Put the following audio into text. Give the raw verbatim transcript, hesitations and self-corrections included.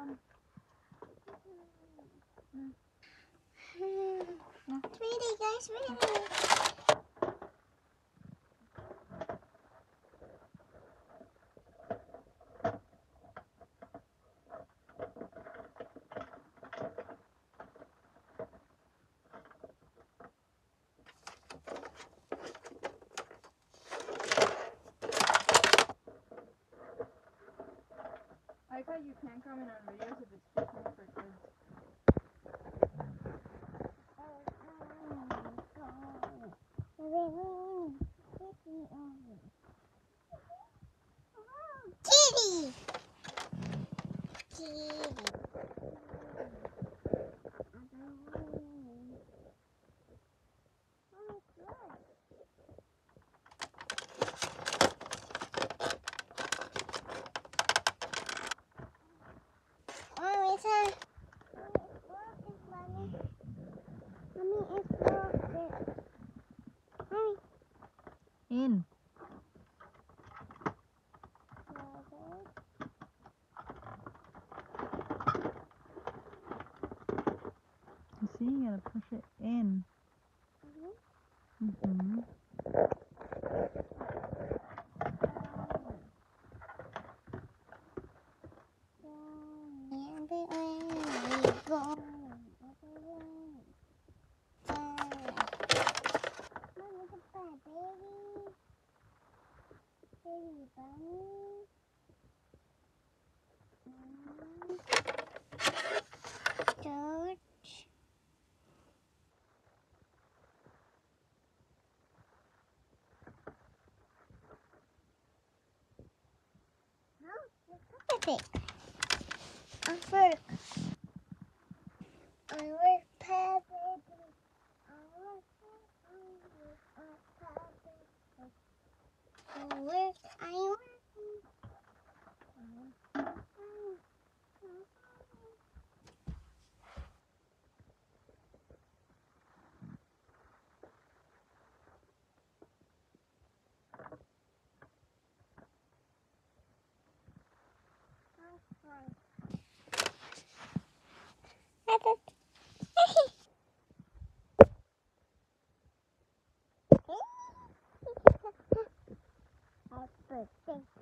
Really, guys, really. I like how you can't comment on videos if it's speaking for kids. Kitty! Kitty. Oh, it's a... Mommy, it's broken. Mommy. In. You see, you gotta push it in. Mm-hmm. Everywhere we go. Baby bunny. George. Perfect. I work. I work perfectly. I work perfectly. I work. I work. Happy birthday.